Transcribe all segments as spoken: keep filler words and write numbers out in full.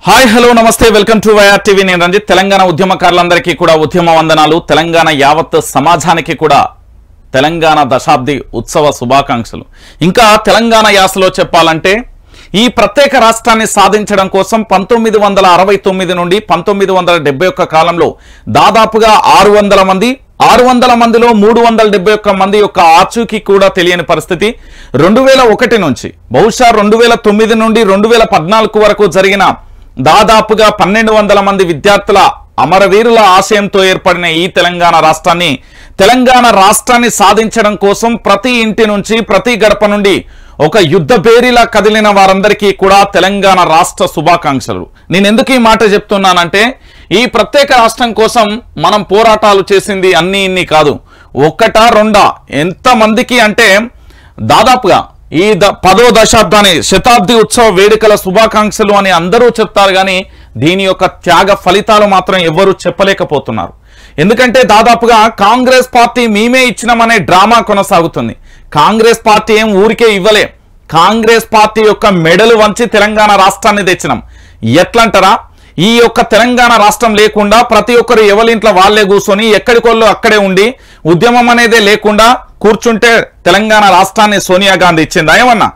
Hi hello నమస్తే welcome to YR TV నేను రంజిత్ తెలంగాణ ఉద్యమకారులందరికీ కూడా ఉద్యమ వందనాలు తెలంగాణ యావత్ సమాజానికి కూడా తెలంగాణ దశాబ్ది ఉత్సవ శుభాకాంక్షలు ఇంకా తెలంగాణ యాసలో చెప్పాలంటే ఈ ప్రత్యేక రాష్ట్రాన్ని సాధించడం కోసం పంతొమ్మిది వందల అరవై తొమ్మిది నుండి పంతొమ్మిది వందల డెబ్బై ఒక్క కాలంలో దాదాపుగా ఆరు వందల మంది ఆరు వందల మందిలో మూడు వందల డెబ్బై ఒక్క మంది యొక్క ఆచూకీ కూడా తెలియని పరిస్థితి రెండు వేల ఒకటి నుంచి బహుశా రెండు వేల తొమ్మిది నుండి రెండు వేల పద్నాలుగు వరకు జరిగిన దాదాపుగా పన్నెండు వందల మంది విద్యార్థుల అమరవీరుల ఆశయంతో ఏర్పడిన ఈ తెలంగాణ రాష్ట్రాన్ని తెలంగాణ రాష్ట్రాన్ని సాధించడం కోసం ప్రతి ఇంటి నుంచి ప్రతి గడప నుండి ఒక యుద్ధ పేరిలా కదిలిన వారందరికీ కూడా తెలంగాణ రాష్ట్ర శుభాకాంక్షలు. నేను ఎందుకు ఈ మాట చెప్తున్నానంటే ఈ ప్రత్యేక రాష్ట్రం కోసం మనం పోరాటాలు చేసింది అన్ని ఇన్ని కాదు, ఒక్కటా రెండా ఎంతమందికి అంటే దాదాపుగా ఈ ద పదో దశాబ్దాన్ని శతాబ్ది ఉత్సవ వేడుకల శుభాకాంక్షలు అని అందరూ చెప్తారు కానీ దీని యొక్క త్యాగ ఫలితాలు మాత్రం ఎవ్వరూ చెప్పలేకపోతున్నారు. ఎందుకంటే దాదాపుగా కాంగ్రెస్ పార్టీ మేమే ఇచ్చినామనే డ్రామా కొనసాగుతుంది. కాంగ్రెస్ పార్టీ ఏం ఊరికే ఇవ్వలే, కాంగ్రెస్ పార్టీ యొక్క మెడలు వంచి తెలంగాణ రాష్ట్రాన్ని తెచ్చినాం. ఎట్లంటారా, ఈ యొక్క తెలంగాణ రాష్ట్రం లేకుండా ప్రతి ఒక్కరు ఎవరింట్లో వాళ్ళే కూర్చొని ఎక్కడికోళ్ళు అక్కడే ఉండి ఉద్యమం అనేదే లేకుండా కూర్చుంటే తెలంగాణ రాష్ట్రాన్ని సోనియా గాంధీ ఇచ్చిందా ఏమన్నా?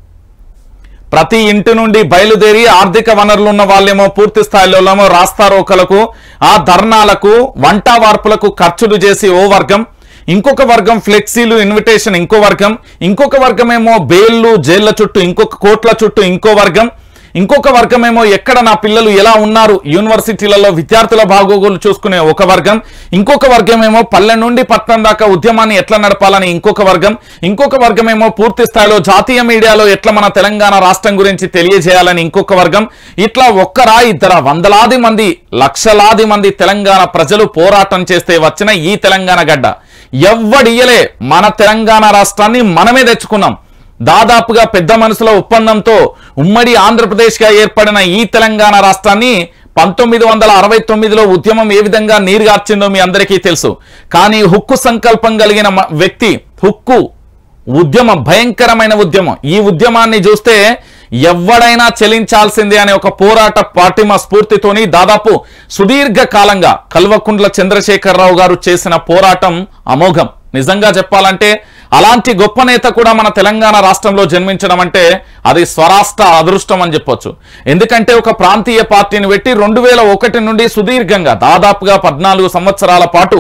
ప్రతి ఇంటి నుండి బయలుదేరి ఆర్థిక వనరులు ఉన్న వాళ్ళేమో పూర్తి స్థాయిలో రాస్తారోకలకు ఆ ధర్నాలకు వంట వార్పులకు ఖర్చులు చేసి ఓ వర్గం, ఇంకొక వర్గం ఫ్లెక్సీలు ఇన్విటేషన్ ఇంకో వర్గం, ఇంకొక వర్గం ఏమో బెయిల్లు జైళ్ల చుట్టూ ఇంకొక కోట్ల చుట్టూ ఇంకో వర్గం, ఇంకొక వర్గం ఏమో ఎక్కడ నా పిల్లలు ఎలా ఉన్నారు యూనివర్సిటీలలో విద్యార్థుల బాగోగులు చూసుకునే ఒక వర్గం, ఇంకొక వర్గం ఏమో పల్లె నుండి పట్టణం దాకా ఉద్యమాన్ని ఎట్లా నడపాలని ఇంకొక వర్గం, ఇంకొక వర్గం ఏమో పూర్తి స్థాయిలో జాతీయ మీడియాలో ఎట్లా మన తెలంగాణ రాష్ట్రం గురించి తెలియజేయాలని ఇంకొక వర్గం. ఇట్లా ఒక్కరా ఇద్దరా వందలాది మంది లక్షలాది మంది తెలంగాణ ప్రజలు పోరాటం చేస్తే వచ్చిన ఈ తెలంగాణ గడ్డ ఎవ్వడియలే. మన తెలంగాణ రాష్ట్రాన్ని మనమే తెచ్చుకున్నాం. దాదాపుగా పెద్ద మనసుల ఒప్పందంతో ఉమ్మడి ఆంధ్రప్రదేశ్గా ఏర్పడిన ఈ తెలంగాణ రాష్ట్రాన్ని పంతొమ్మిది వందల అరవై తొమ్మిదిలో ఉద్యమం ఏ విధంగా నీరుగార్చిందో మీ అందరికీ తెలుసు. కానీ హుక్కు సంకల్పం కలిగిన వ్యక్తి, హుక్కు ఉద్యమం భయంకరమైన ఉద్యమం, ఈ ఉద్యమాన్ని చూస్తే ఎవడైనా చెలించాల్సిందే అనే ఒక పోరాట పార్టీమ స్ఫూర్తితోని దాదాపు సుదీర్ఘ కాలంగా కల్వకుంట్ల చంద్రశేఖరరావు గారు చేసిన పోరాటం అమోఘం. నిజంగా చెప్పాలంటే అలాంటి గొప్ప నేత కూడా మన తెలంగాణ రాష్ట్రంలో జన్మించడం అంటే అది స్వరాష్ట్ర అదృష్టం అని చెప్పొచ్చు. ఎందుకంటే ఒక ప్రాంతీయ పార్టీని పెట్టి రెండు వేల ఒకటి నుండి సుదీర్ఘంగా దాదాపుగా పద్నాలుగు సంవత్సరాల పాటు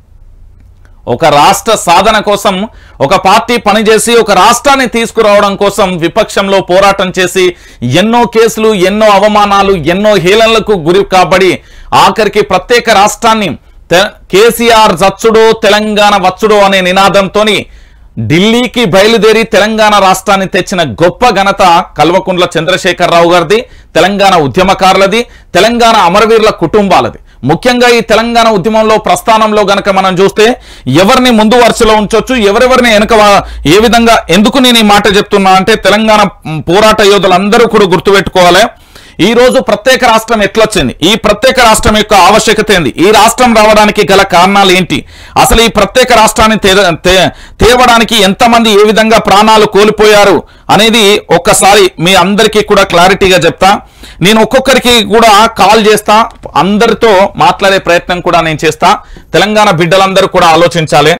ఒక రాష్ట్ర సాధన కోసం ఒక పార్టీ పనిచేసి ఒక రాష్ట్రాన్ని తీసుకురావడం కోసం విపక్షంలో పోరాటం చేసి ఎన్నో కేసులు ఎన్నో అవమానాలు ఎన్నో హేళనలకు గురి కాబడి ఆఖరికి ప్రత్యేక రాష్ట్రాన్ని కేసీఆర్ జచ్చుడో తెలంగాణ వచ్చుడో అనే నినాదంతో ఢిల్లీకి బయలుదేరి తెలంగాణ రాష్ట్రాన్ని తెచ్చిన గొప్ప ఘనత కల్వకుంట్ల చంద్రశేఖరరావు గారిది, తెలంగాణ ఉద్యమకారులది, తెలంగాణ అమరవీరుల కుటుంబాలది. ముఖ్యంగా ఈ తెలంగాణ ఉద్యమంలో ప్రస్థానంలో గనక మనం చూస్తే ఎవరిని ముందు వరుసలో ఉంచొచ్చు, ఎవరెవరిని వెనక ఏ విధంగా. ఎందుకు నేను ఈ మాట చెప్తున్నా అంటే తెలంగాణ పోరాట యోధులందరూ కూడా గుర్తుపెట్టుకోవాలి. ఈ రోజు ప్రత్యేక రాష్ట్రం ఎట్లొచ్చింది, ఈ ప్రత్యేక రాష్ట్రం యొక్క ఆవశ్యకత ఏంది, ఈ రాష్ట్రం రావడానికి గల కారణాలు ఏంటి, అసలు ఈ ప్రత్యేక రాష్ట్రాన్ని తేవడానికి ఎంతమంది ఏ విధంగా ప్రాణాలు కోల్పోయారు అనేది ఒక్కసారి మీ అందరికీ కూడా క్లారిటీగా చెప్తా. నేను ఒక్కొక్కరికి కూడా కాల్ చేస్తా, అందరితో మాట్లాడే ప్రయత్నం కూడా నేను చేస్తా. తెలంగాణ బిడ్డలందరూ కూడా ఆలోచించాలి.